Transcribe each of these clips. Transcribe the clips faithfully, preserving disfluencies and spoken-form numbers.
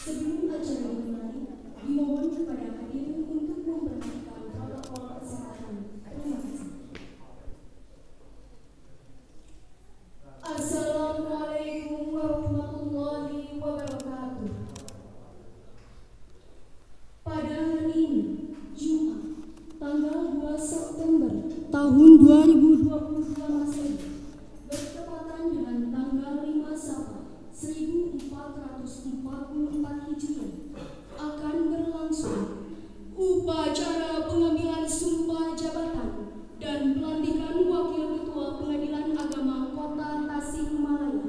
Sebelum acara dimulai, dimohon kepada hadirin untuk memperhatikan protokol kesehatan. Terima kasih. Assalamualaikum warahmatullahi wabarakatuh. Pada hari ini, Jumat, tanggal dua September tahun dua ribu dua puluh dua Masehi, bertepatan dengan tanggal lima Safar seribu empat ratus empat puluh empat Hijriah, akan berlangsung upacara pengambilan sumpah jabatan dan pelantikan Wakil Ketua Pengadilan Agama Kota Tasikmalaya.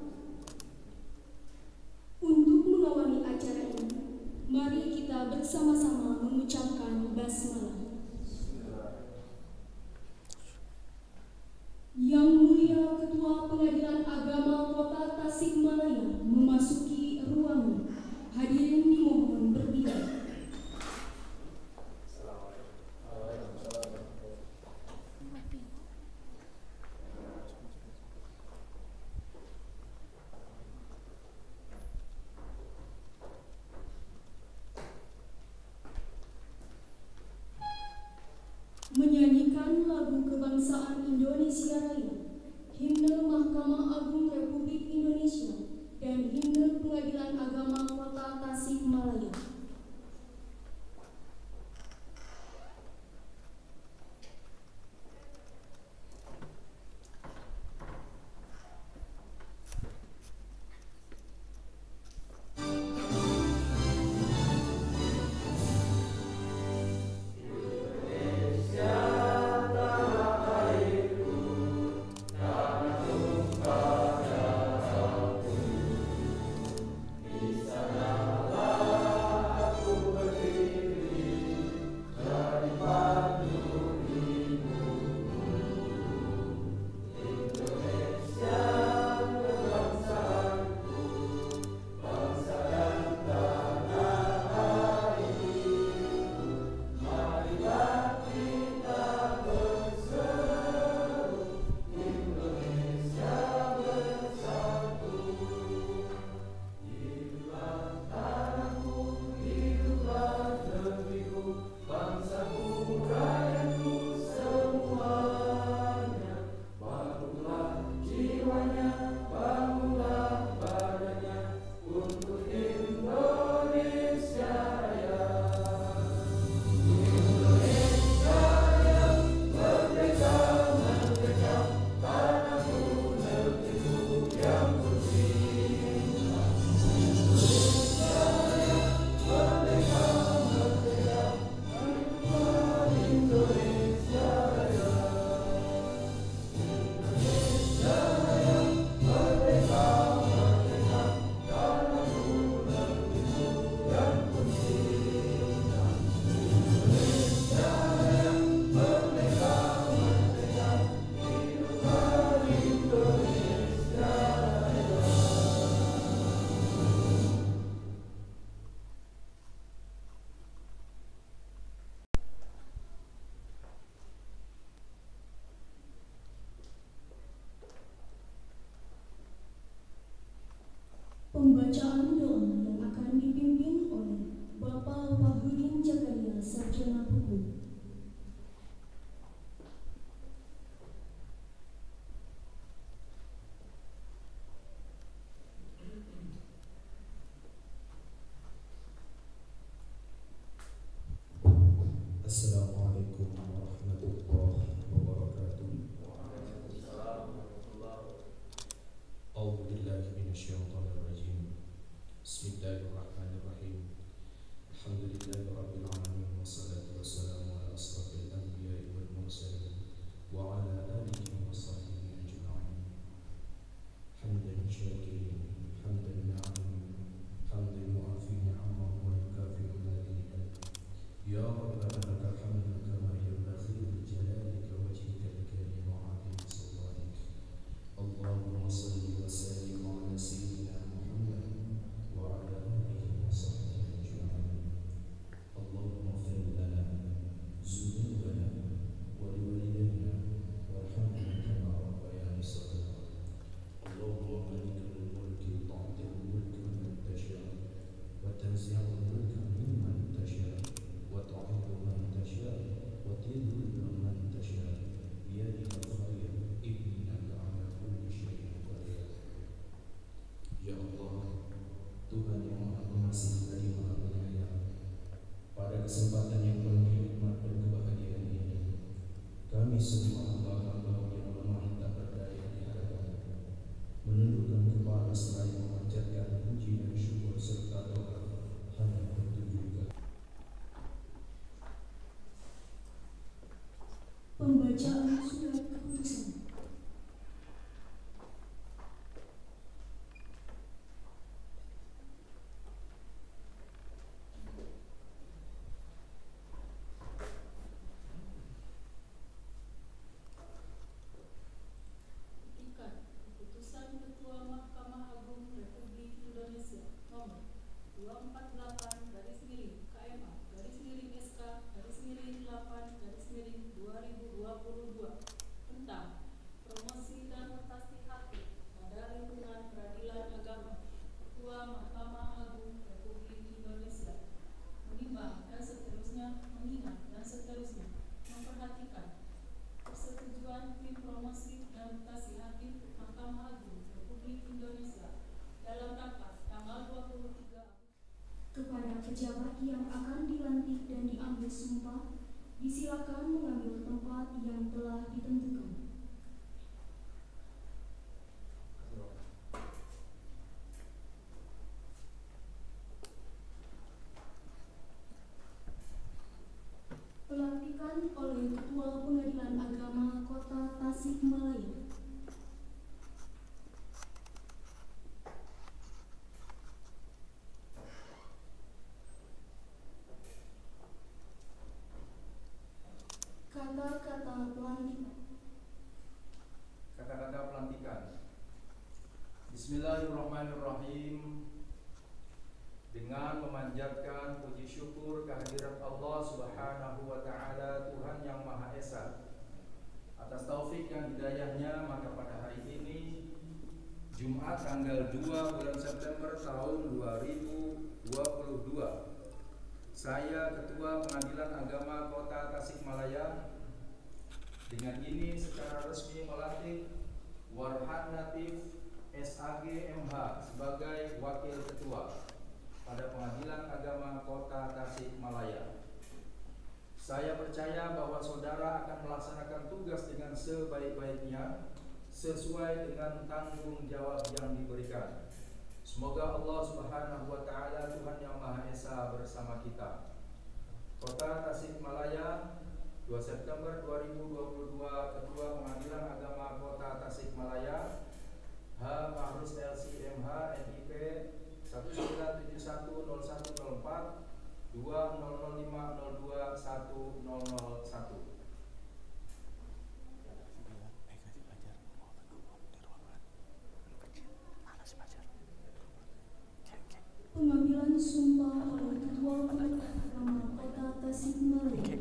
Untuk mengawali acara ini, mari kita bersama-sama mengucapkan basmalah. Yang Mulia Ketua Pengadilan Agama Kota Tasikmalaya memasuki ruangan. Hadirin dimohon berdiri. Menyanyikan lagu kebangsaan Indonesia Raya, himne Mahkamah Agung Republik Indonesia, dan himne Pengadilan Agama Kota Tasikmalaya. Pembacaan doa yang akan dipimpin oleh Bapak Wahyudin Jakaria, Sarjana Hukum. Assalamualaikum warahmatullahi wabarakatuh. A'udzu billahi minasyaitonir rajim. Bismillahirrahmanirrahim. Alhamdulillahirabbil alamin wassalatu wassalamu kesempatan yang penuh nikmat dan kebahagiaan ini, kami semua hamba-hamba yang lemah tak berdaya di hadapan-Mu, menundukkan kepala seraya memanjatkan puji dan syukur serta doa hanya untuk juga. Pembacaan surat keputusan. Kepada pejabat yang akan dilantik dan diambil sumpah, disilakan mengambil tempat yang telah ditentukan. Pelantikan oleh Ketua Pengadilan Agama Kota Tasikmalaya. Kata-kata pelantikan. Kata-kata pelantikan. Bismillahirrahmanirrahim. Dengan memanjatkan puji syukur kehadirat Allah Subhanahu wa Ta'ala, Tuhan yang Maha Esa, atas taufik dan hidayahnya, maka pada hari ini Jumat tanggal dua bulan September tahun dua ribu dua puluh dua, saya Ketua Pengadilan Agama Kota Tasikmalaya dengan ini secara resmi melantik Warhan Natif S A G M H sebagai Wakil Ketua pada Pengadilan Agama Kota Tasikmalaya. Saya percaya bahwa saudara akan melaksanakan tugas dengan sebaik-baiknya sesuai dengan tanggung jawab yang diberikan. Semoga Allah Subhanahu wa Ta'ala, Tuhan yang Maha Esa, bersama kita. Kota Tasikmalaya, dua September dua ribu dua puluh dua, Ketua Pengadilan Agama Kota Tasikmalaya, H. Mahrus L C M H N I P satu sembilan tujuh satu nol satu nol empat dua nol nol lima nol dua satu nol nol satu. Pengambilan sumpah oleh Ketua Pengadilan Agama Kota Tasikmalaya.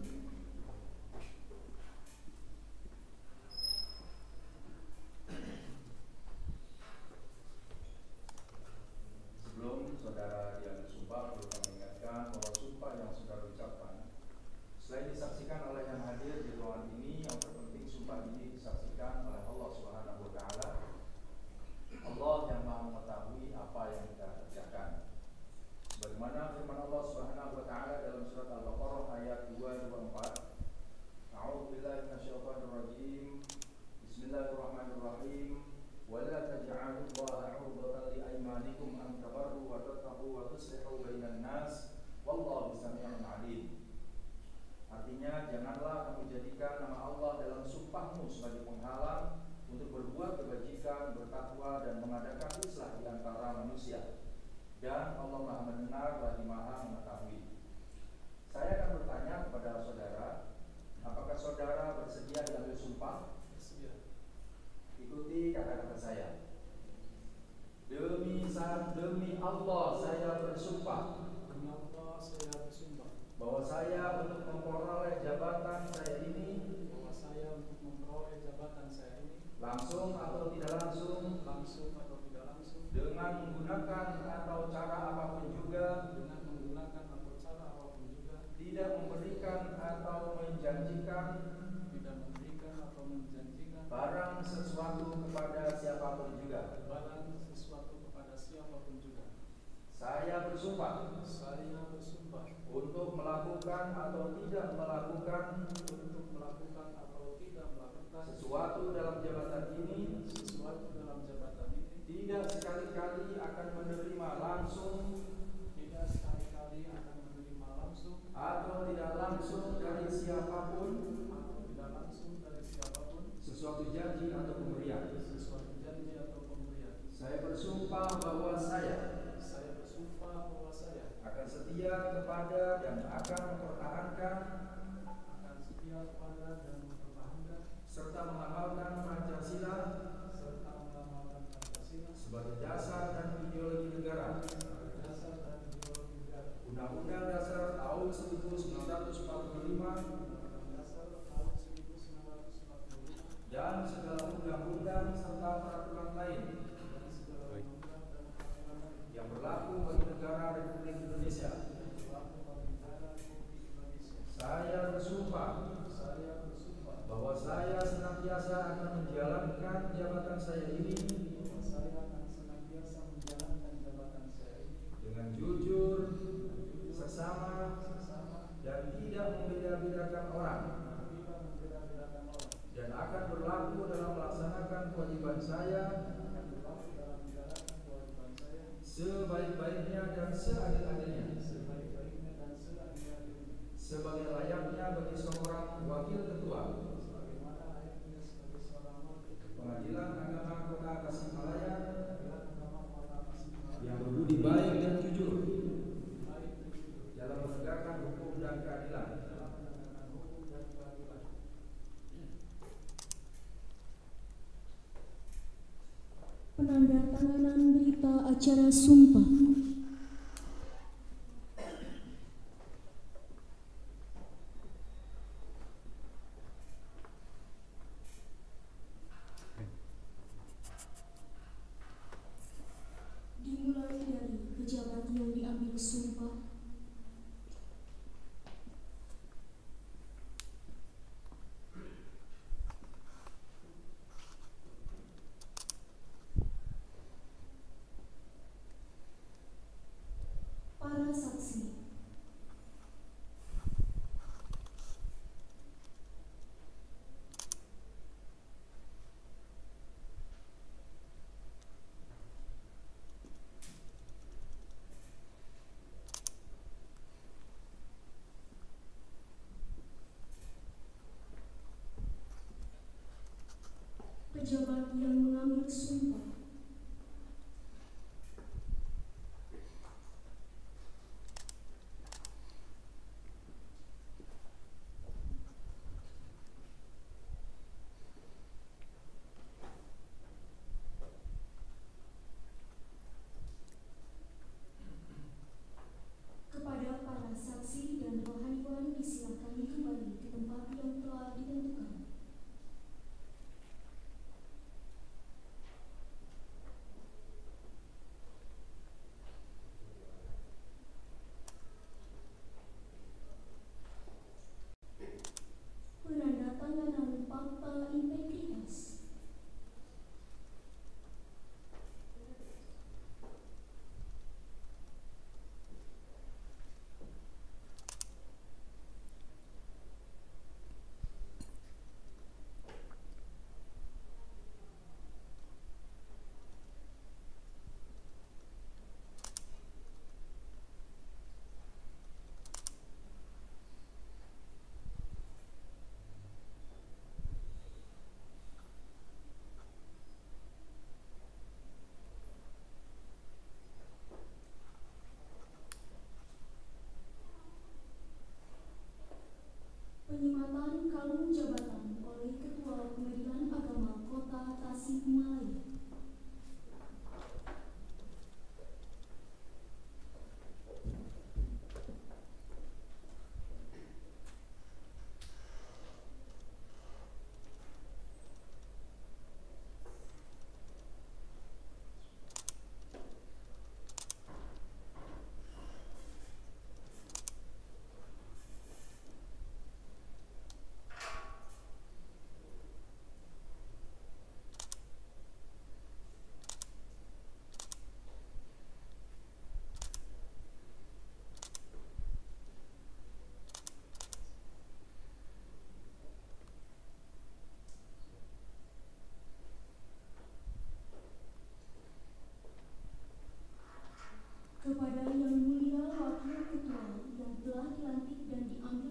Sebelum saudara diambil sumpah, perlu kami ingatkan bahwa sumpah yang saudara ucapkan selain disaksikan oleh yang hadir di ruangan ini, yang terpenting sumpah ini disaksikan oleh Allah Subhanahu wa Ta'ala, Allah yang Maha mengetahui apa yang kita kerjakan. Sebagaimana firman Allah Subhanahu wa Ta'ala dalam surat Al-Baqarah ayat dua ratus dua puluh empat, A'udzubillahi minasyaitonir rajim. Bismillahirrahmanirrahim. Wa la taj'alu Allaha 'urdatan li aymanikum an tabarru wa tattaqu wa tuslihu bainan nas wallahu samii'un 'alim. Artinya, janganlah kamu jadikan nama Allah dalam sumpahmu sebagai penghalang untuk berbuat kebajikan, bertakwa, dan mengadakan islah di antara manusia. Dan Allah Maha mendengar lagi Maha mengetahui. Saya akan bertanya kepada saudara, apakah saudara bersedia diambil sumpah? Bersedia. Ikuti kata-kata saya. Demi demi Allah saya bersumpah. Demi Allah saya bersumpah Bahwa saya untuk memperoleh jabatan saya ini, bahwa saya untuk memperoleh jabatan saya ini, langsung atau tidak langsung, langsung atau tidak langsung, dengan menggunakan atau cara apapun juga, dengan menggunakan atau cara apapun juga, tidak memberikan atau menjanjikan, tidak memberikan atau menjanjikan barang sesuatu kepada siapapun juga. barang sesuatu kepada siapapun juga. Saya bersumpah Saya bersumpah untuk untuk melakukan atau tidak melakukan untuk melakukan atau tidak melakukan sesuatu dalam jabatan ini sesuatu dalam jabatan ini tidak sekali-kali akan menerima langsung tidak sekali-kali akan menerima langsung atau tidak langsung dari siapapun atau tidak langsung dari siapapun sesuatu janji atau pemberian. sesuatu janji atau pemberian. Saya bersumpah bahwa saya Saya bersumpah bahwa saya akan setia kepada dan akan mempertahankan akan setia kepada dan mempertahankan serta mengamalkan Pancasila serta mengamalkan Pancasila sebagai dasar dan ideologi negara, sebagai dasar dan ideologi negara. Undang-Undang Dasar tahun seribu sembilan ratus empat puluh lima Undang-Undang Dasar tahun seribu sembilan ratus empat puluh lima dan segala undang-undang serta peraturan lain dan segala undang-undang dan peraturan lain yang berlaku bagi negara Republik Indonesia. yang berlaku bagi negara Republik Indonesia. Saya bersumpah Saya bersumpah bahwa saya senantiasa akan menjalankan jabatan saya ini bahwa saya akan senantiasa menjalankan jabatan saya ini dengan jujur, dengan jujur, seksama, seksama, dan tidak membeda-bedakan orang, dan tidak membeda-bedakan orang, dan akan berlaku dalam melaksanakan kewajiban saya akan berlaku dalam menjalankan kewajiban saya sebaik-baiknya dan seadil-adilnya, sebaik-baiknya dan seadil-adilnya, sebagai layaknya bagi seorang wakil ketua sebagaimana layaknya sebagai seorang wakil ketua Pengadilan Agama Kota Tasikmalaya Pengadilan Agama Kota Tasikmalaya yang berbudi baik dan jujur baik dan jujur dalam menegakkan hukum dan keadilan. dalam menegakkan hukum dan keadilan. Penandatanganan berita acara sumpah. Dimulai dari pejabat yang diambil sumpah.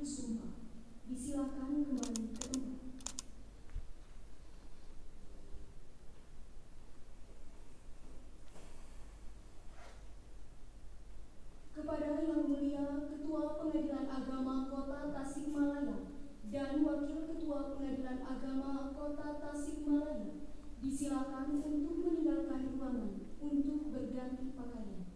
bersumpah. Disilakan kembali ke tempat. Kepada Yang Mulia Ketua Pengadilan Agama Kota Tasikmalaya dan Wakil Ketua Pengadilan Agama Kota Tasikmalaya, disilakan untuk meninggalkan ruangan untuk berganti pakaian.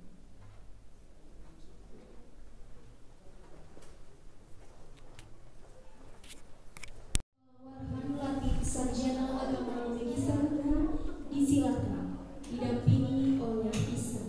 Warhan Latif Sarjana Agama Magister Hukum disilakan, didampingi oleh Isa.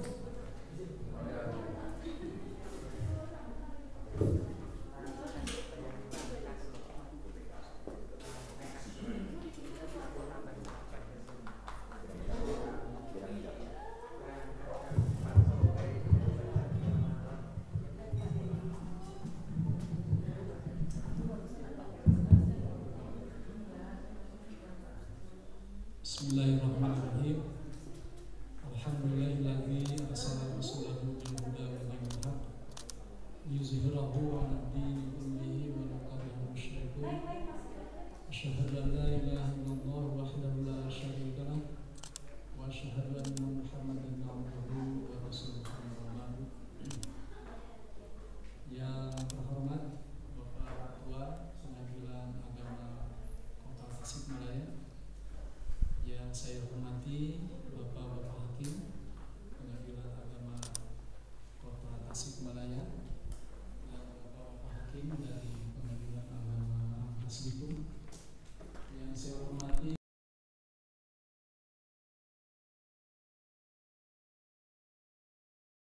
Bismillahirrahmanirrahim. Alhamdulillahilladzi arsala rasulahu bil huda wa dinil haq liyuzhirahu 'alad dini kullihi wa law karihal musyrikun. Asyhadu an la ilaha illallah wahdahu la syarika lah wa asyhadu anna Muhammadan 'abduhu wa rasuluhu. Yang terhormat Bapak Ketua Pengadilan Agama Kota Tasikmalaya, yang saya hormati Bapak-Bapak Hakim Pengadilan Agama Kota Tasikmalaya dan Bapak-Bapak Hakim dari Pengadilan Agama Aslikum,